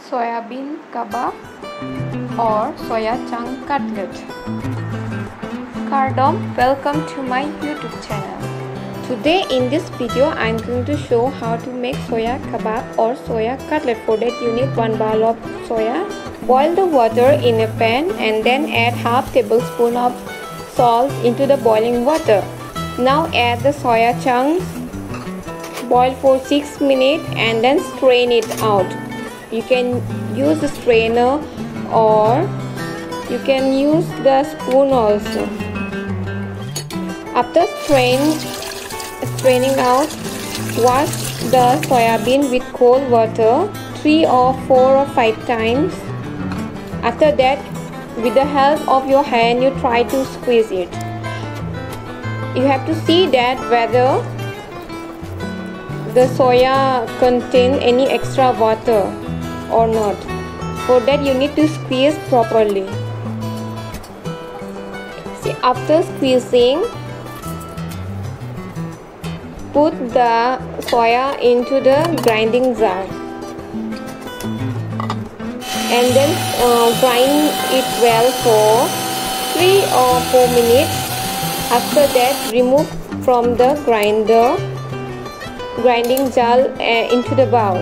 soybean kebab or soya chunk cutlet. Kardom, welcome to my YouTube channel. Today in this video I am going to show how to make soya kebab or soya cutlet. For that you need 1 bowl of soya. Boil the water in a pan and then add half tablespoon of salt into the boiling water. Now add the soya chunks. Boil for 6 minutes and then strain it out. You can use the strainer or you can use the spoon also. After straining out, wash the soybean with cold water 3 or 4 or 5 times. After that, with the help of your hand, you try to squeeze it. You have to see that whether the soya contains any extra water or not. For that you need to squeeze properly. See, after squeezing, put the soya into the grinding jar and then grind it well for 3 or 4 minutes. After that, remove from the grinding jar into the bowl.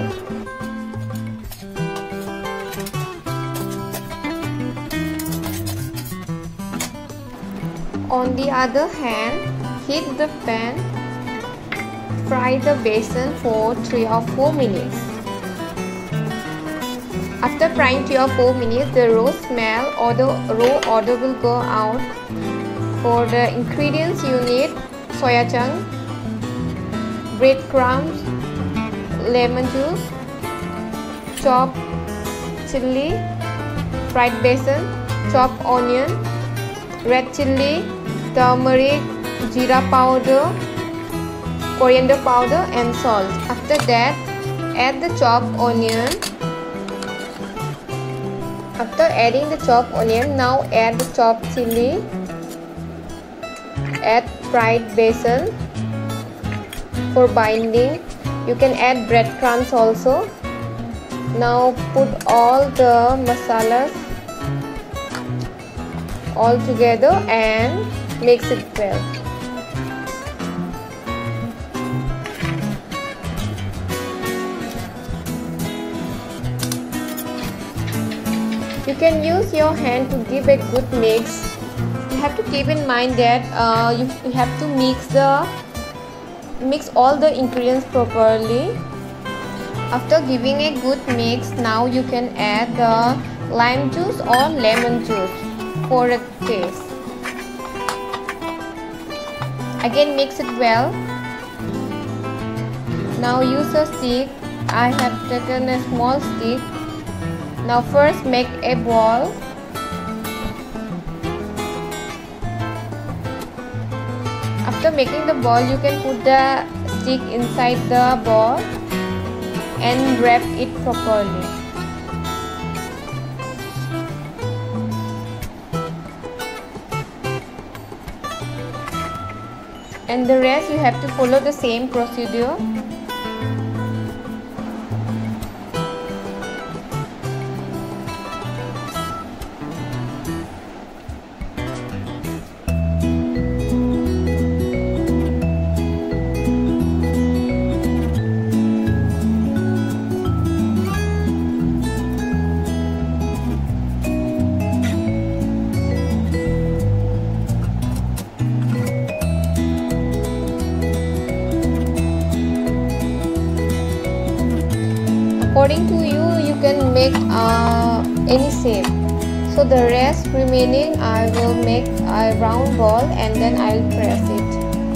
On the other hand, heat the pan. Fry the besan for 3 or 4 minutes. After frying 3 or 4 minutes, the raw smell or the raw odor will go out. For the ingredients you need soya chunk, breadcrumbs, lemon juice, chopped chili, fried besan, chopped onion, red chili, turmeric, jeera powder, coriander powder and salt. After that, add the chopped onion. After adding the chopped onion, now add the chopped chili. Add fried besan for binding. You can add breadcrumbs also. Now put all the masalas all together and mix it well. You can use your hand to give a good mix. You have to keep in mind that you have to mix all the ingredients properly. After giving a good mix, now you can add the lime juice or lemon juice for a taste. Again, mix it well. Now use a stick. I have taken a small stick. Now first make a ball. After making the ball, you can put the stick inside the ball and wrap it properly. And the rest you have to follow the same procedure. According to you, you can make any shape. So the rest remaining I will make a round ball and then I will press it.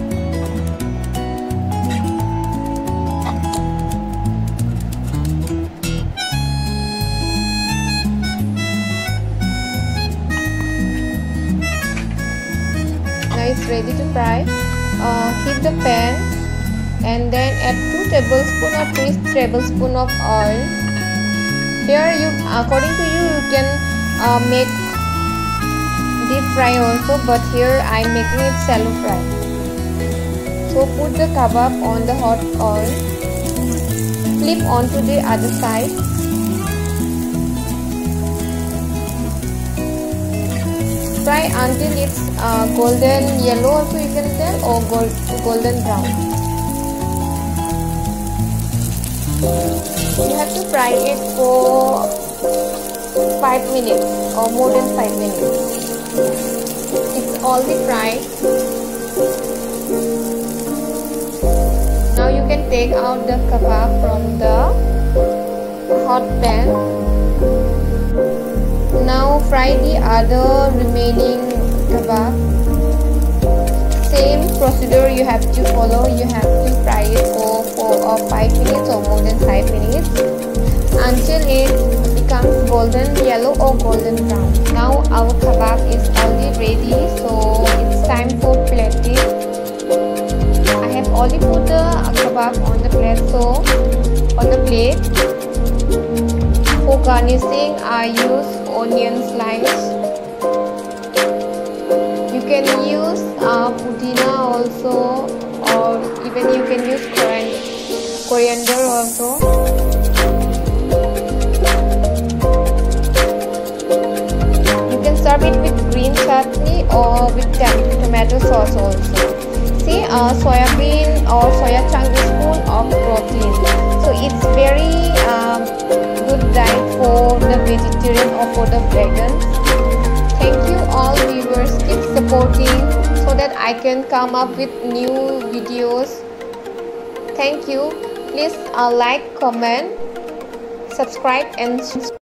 Now it's ready to fry. Heat the pan and then add 2 tablespoons or 3 tablespoons of oil. Here, according to you, you can make deep fry also, but here I am making it shallow fry. So put the kebab on the hot oil. Flip onto the other side. Fry until it's golden yellow also you can tell, or golden brown. You have to fry it for 5 minutes or more than 5 minutes. It's already fried. Now you can take out the kebab from the hot pan. Now fry the other remaining kebab. Same procedure you have to follow. You have to fry it for 4 or 5 minutes or more than 5 minutes until it becomes golden yellow or golden brown. Now our kebab is already ready, so it's time for plating. I have already put the kebab on the plate. So on the plate, for garnishing I use onion slice. You can use pudina also, or even you can use coriander also. You can serve it with green chutney or with tomato sauce also. See, soybean or soya chunk is full of protein, so it's very good diet for the vegetarian or for the vegans. Thank you all viewers, keep supporting so that I can come up with new videos. Thank you. Please like, comment, subscribe and